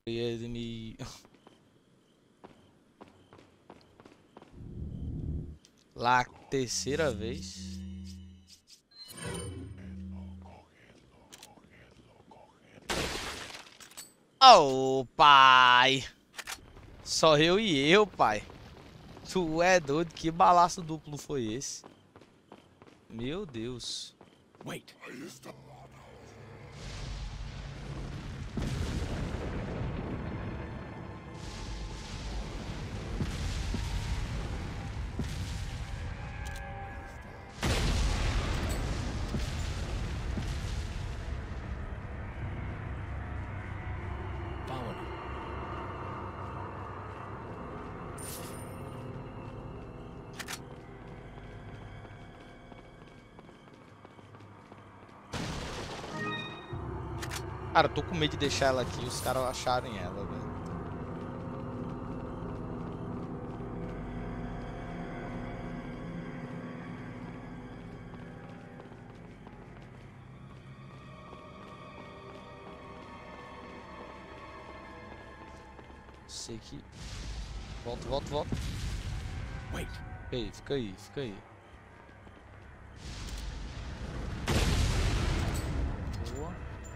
E ele me... Lá, terceira vez. Oh, pai. Só eu e eu, pai. Tu é doido? Que balaço duplo foi esse? Meu Deus. Wait. Follow me. Cara, eu tô com medo de deixar ela aqui e os caras acharem ela, velho. Sei que... Volta, volta, volta. Wait. Fica aí, fica aí, fica aí. Boa.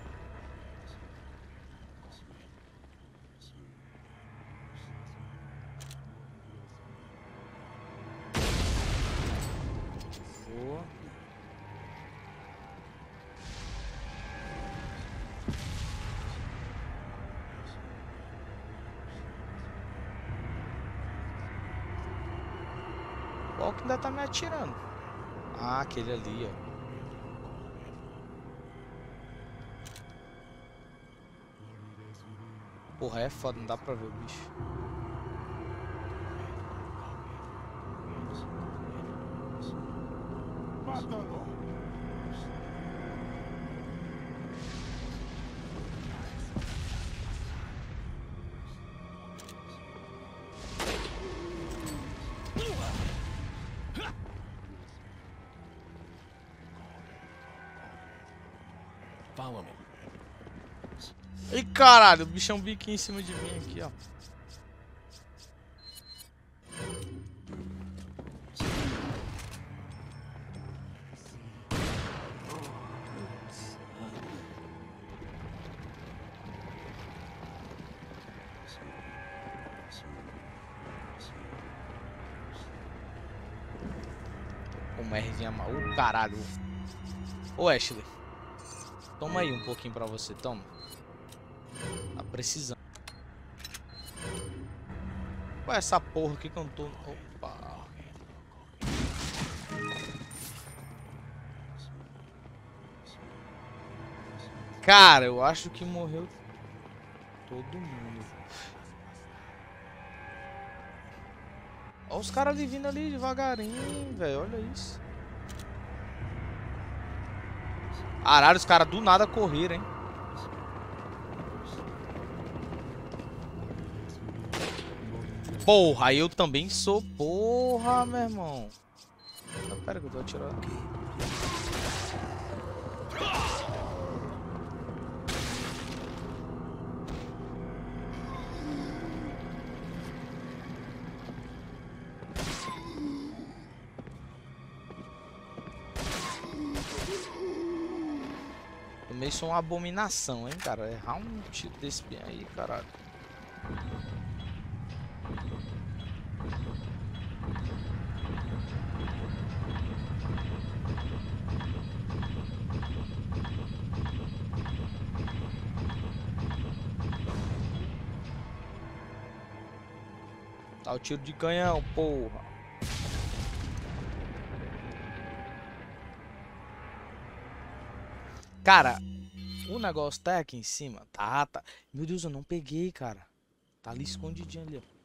Boa. Qual que ainda tá me atirando? Ah, aquele ali, ó. Porra, é foda, não dá pra ver o bicho. Mátalo. Follow me. Ih, caralho, o bichão biquinho em cima de mim aqui, ó. Uma Rzinha mal. Caralho. Ô, Ashley. Toma aí um pouquinho pra você, toma. Tá precisando. Qual é essa porra aqui que eu não tô... Opa. Cara, eu acho que morreu todo mundo. Olha os caras ali vindo ali devagarinho, velho. Olha isso. Caralho, os caras do nada correram, hein. Porra, eu também sou. Porra, meu irmão. Pera que eu tô atirando aqui. Também sou uma abominação, hein, cara. Errar um tiro desse bem aí, caralho. Tá o tiro de canhão, porra. Cara, o negócio tá aqui em cima. Tá, tá. Meu Deus, eu não peguei, cara. Tá ali escondidinho ali, ó.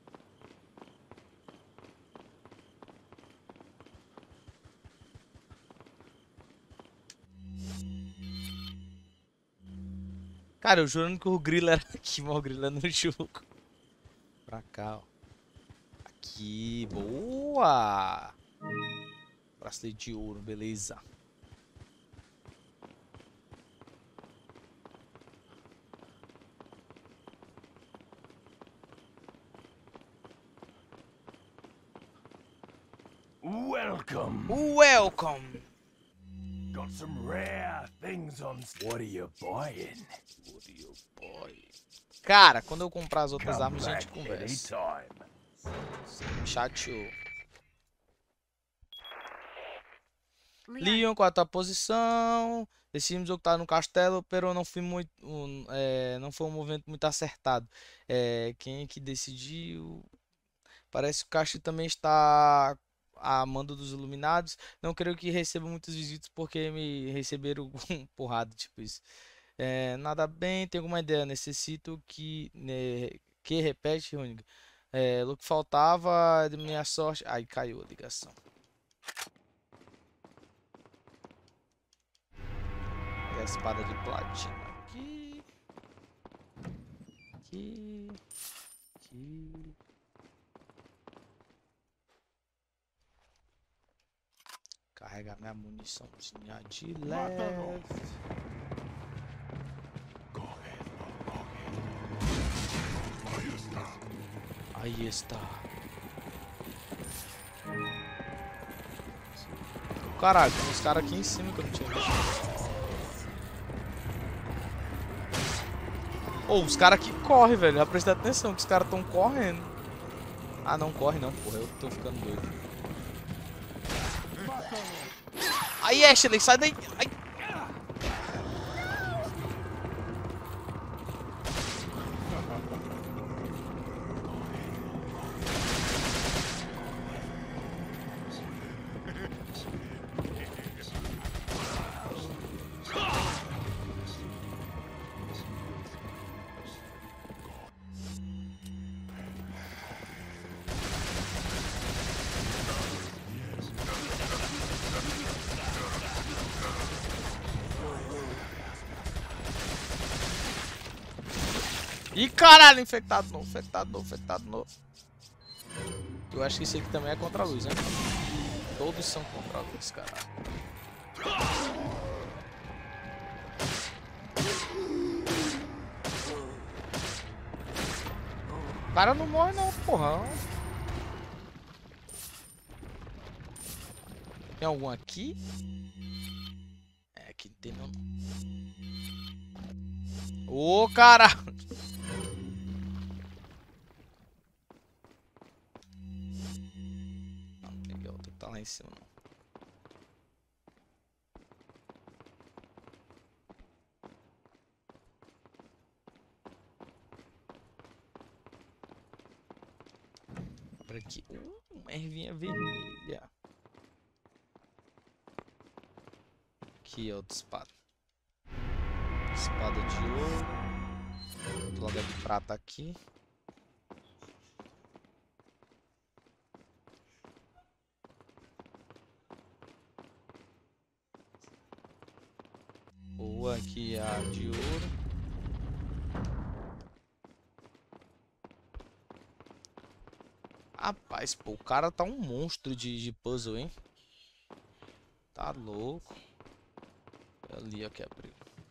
Cara, eu jurando que o grilo era aqui, mas o grilo é no jogo. Pra cá, ó. Aqui, boa! Bracelete de ouro, beleza. Welcome. Welcome. Got some rare things on. What are you buying? Cara, quando eu comprar as outras Come armas, a gente back conversa. anytime. Chateou. Leon, qual a tua posição? Decidimos ocupar no castelo, pero não foi muito, não foi um movimento muito acertado. Quem é que decidiu? Parece que o castelo também está a mando dos iluminados. Não creio que receba muitas visitas porque me receberam com porrada, tipo isso. Nada bem, tenho alguma ideia. Necessito que repete, Runiga. O que faltava de minha sorte. Aí caiu a ligação. E a espada de platina aqui. Aqui. Aqui. Carregar minha muniçãozinha de leve. Aí está. Caralho, tem uns caras aqui em cima que eu não tinha visto. Os caras aqui correm, velho. Já prestei atenção que os caras estão correndo. Ah, não corre não, porra. Eu tô ficando doido. Aí, Ashley, sai daí. Ai. Ih, caralho, infectado novo, infectado novo, infectado novo. Eu acho que esse aqui também é contra a luz, né? Todos são contra a luz, caralho. O cara não morre não, porra. Tem algum aqui? Aqui não tem não. Ô, caralho. Não, tem outro que tá lá em cima, não. Abre aqui. Uma ervinha vermelha. Aqui, outra espada. Espada de ouro. Logo de prata aqui. Boa, aqui a de ouro. Rapaz, pô, o cara tá um monstro de puzzle, hein? Tá louco. Ali, ó, que abriu.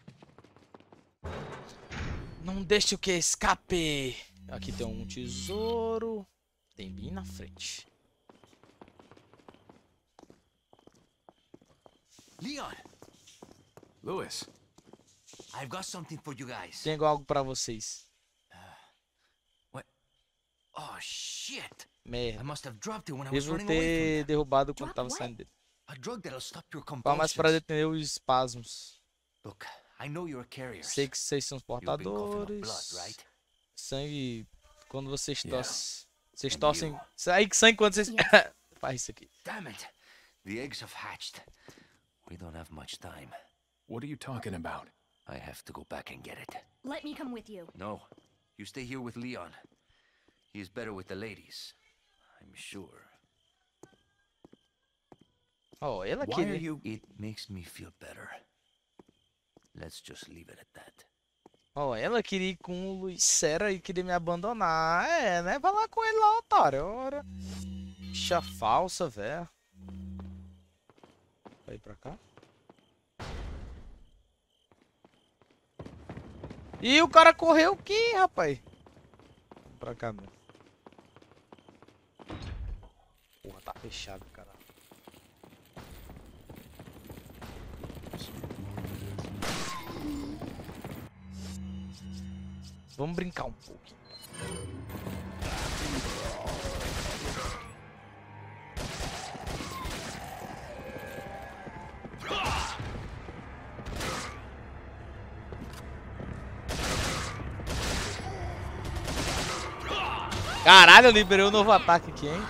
Não deixe o que escape. Aqui tem um tesouro. Tem bem na frente. Leon, Lewis, I've got something for you guys. Tenho algo pra vocês. What? Oh shit! I Merda. must have dropped it when I was Devo running away from ter them. derrubado quando Drop tava what? saindo dele. A drug that'll stop your Qual mais para convulsions. detener os espasmos? Look, I know you're carriers. Sei que vocês são os You've been coughing up portadores. blood, right? Sangue. Quando vocês Yeah. tossem. Vocês And tossem. you? Sai sangue quando vocês. Yes. Faz isso aqui. Damn it! The eggs have hatched. We don't have much time. what are you talking about? I have to go back and get it. Let me come with you. No, you stay here with Leon. He is better with the ladies. I'm sure. Ó, ela Why aqui. are you? It makes me feel better. Let's just leave it at that. Ó, ela queria ir com o Luiz Sera e queria me abandonar. Né? Vai lá com ele lá, otário. Ora. Bicha falsa, velho. Vai pra cá. E o cara correu aqui, rapaz. Vamos pra cá, meu. Porra, tá fechado, cara. Vamos brincar um pouquinho. Caralho, eu liberei um novo ataque aqui, hein?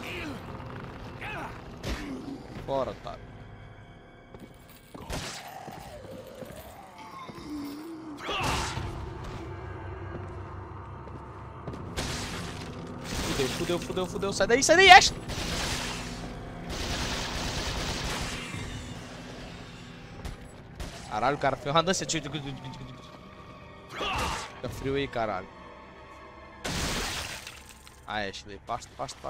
Bora, otário. Fudeu. Sai daí, Ash! Caralho, o cara fez uma dança. Fica frio aí, caralho. Ah, Ashley, pasta.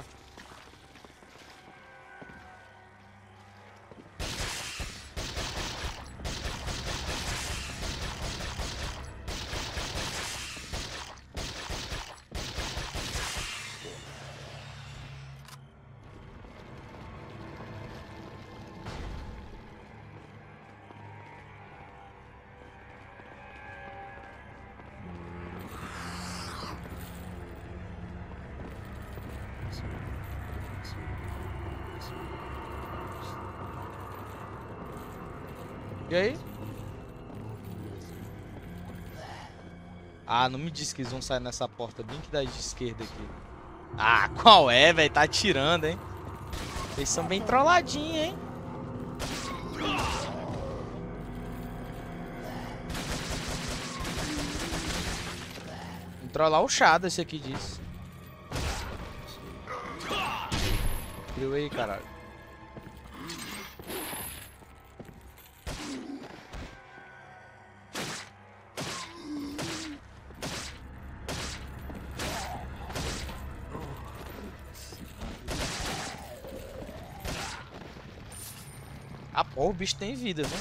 E aí? Ah, não me diz que eles vão sair nessa porta bem que da esquerda aqui. Ah, qual é, velho? Tá atirando, hein? Eles são bem trolladinhos, hein? Vamos trollar o Shadow, esse aqui diz. Frio aí, caralho. Ah, pô, o bicho tem vida, viu?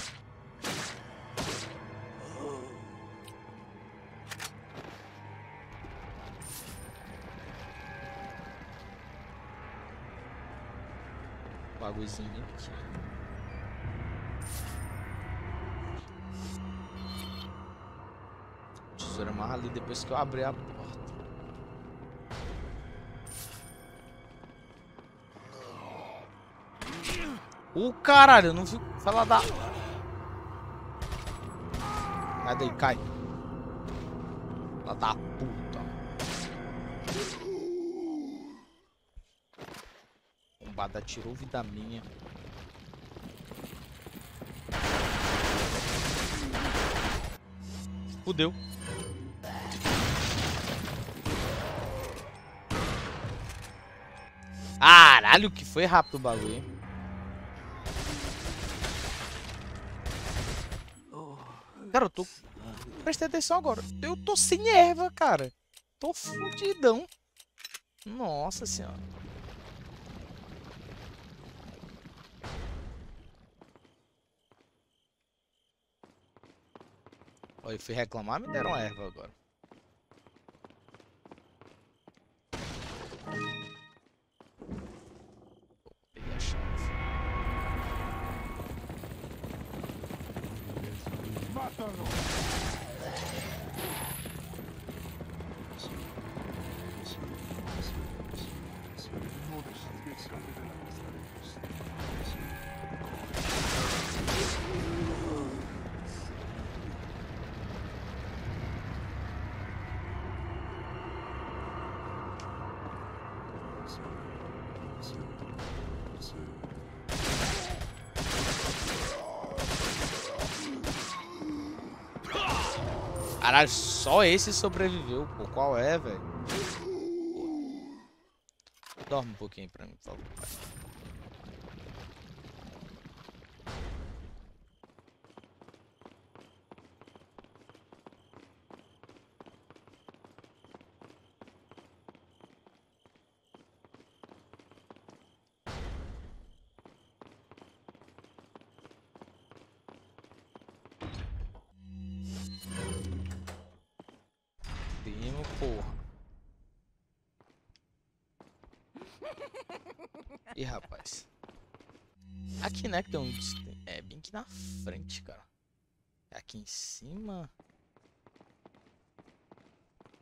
Bagulhozinho aqui. Tesoura amarra ali depois que eu abrir a porta. Caralho, eu não vi. Fala da. Sai daí, cai. Fala da puta. Bombada tirou vida minha. Fudeu. Caralho, que foi rápido o bagulho, hein? Cara, eu tô... Prestei atenção agora. Eu tô sem erva, cara. Tô fudidão. Nossa senhora. Olha, eu fui reclamar, me deram erva agora. Peguei a chave. Caralho, só esse sobreviveu, pô. Qual é, velho? Dorme um pouquinho pra mim, por favor. Primo, porra. Ih, rapaz. Aqui, né, que tem um... É bem aqui na frente, cara. É aqui em cima.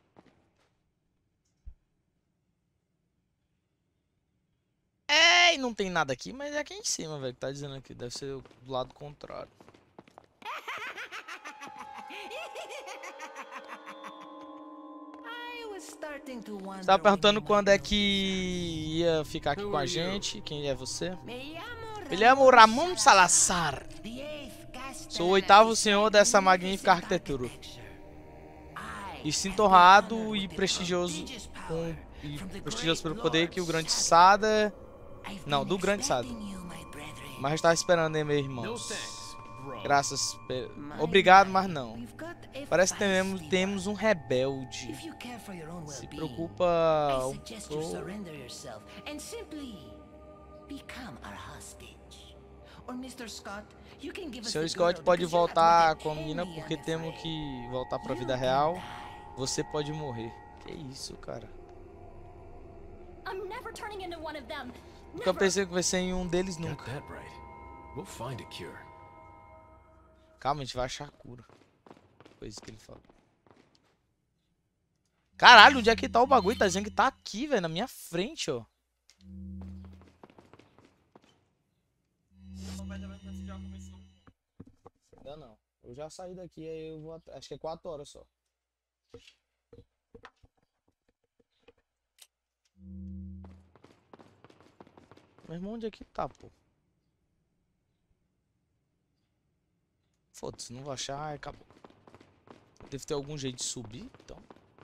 não tem nada aqui, mas é aqui em cima, velho. Que tá dizendo aqui. Deve ser do lado contrário. Você tava perguntando quando é que ia ficar aqui com a gente. Quem é você? Me chamo Ramon Salazar. Sou o oitavo senhor dessa magnífica arquitetura. E sinto honrado e prestigioso pelo poder que o grande Sada... Não, do grande Sada. Mas estava esperando, hein, meus irmãos. Graças... Obrigado, mas não. Parece que temos um rebelde. Se preocupa um pouco. Sr. Scott pode voltar com a menina porque temos que voltar pra vida real. Você pode morrer. Que isso, cara? Nunca pensei que vai ser em um deles nunca. Calma, a gente vai achar a cura. Foi isso que ele falou. Caralho, onde é que tá o bagulho? Tá dizendo que tá aqui, velho, na minha frente, ó. Ainda não. Eu já saí daqui, aí eu vou... Acho que é 4 horas só. Meu irmão, onde é que tá, pô? Foda-se, não vou achar, ai, acabou. Deve ter algum jeito de subir, então.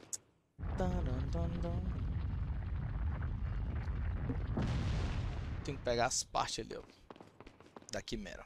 Tem que pegar as partes ali, ó. Da quimera.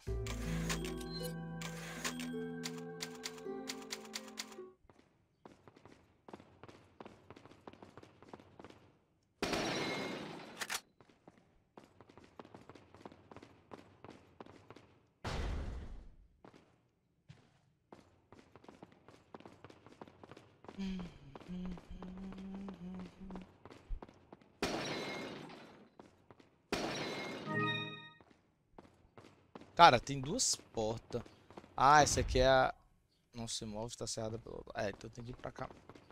Cara, tem 2 portas. Ah, essa aqui é a... Nossa, o imóvel está cerrado pelo... É, então tem que ir pra cá.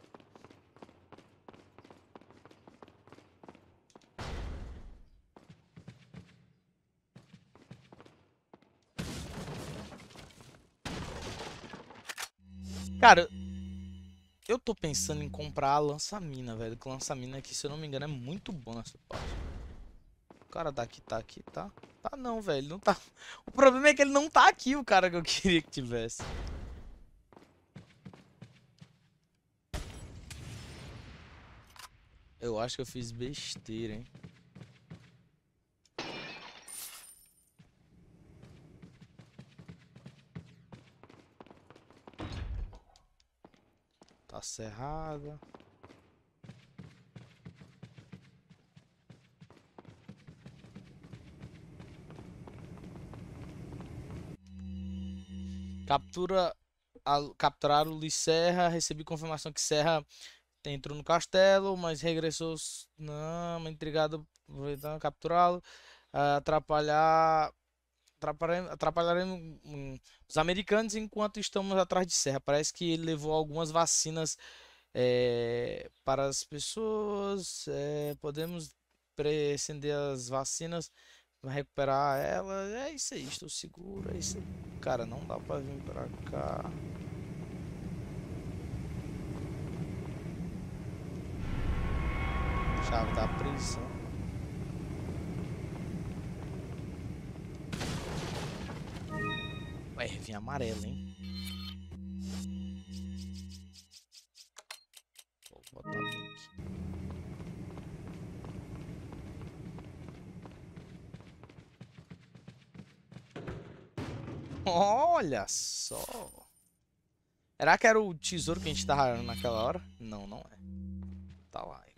Cara, eu tô pensando em comprar a lança-mina, velho. Que lança-mina aqui, se eu não me engano, é muito bom nessa parte. O cara daqui tá aqui, tá? Tá não, velho. Não tá. O problema é que ele não tá aqui, o cara que eu queria que tivesse. Eu acho que eu fiz besteira, hein? Tá cerrada. Capturaram o Lee Serra. Recebi confirmação que Serra entrou no castelo, mas regressou. Não, intrigado por capturá-lo. Atrapalharemos os americanos enquanto estamos atrás de Serra. Parece que ele levou algumas vacinas para as pessoas. Podemos prescindir as vacinas. Vai recuperar ela. É isso aí, estou seguro. É isso aí. Cara, não dá pra vir pra cá. Chave da prisão. Ué, vinha amarelo, hein? Vou botar aqui. Olha só. Será que era o tesouro que a gente tava naquela hora? Não, não é. Tá lá.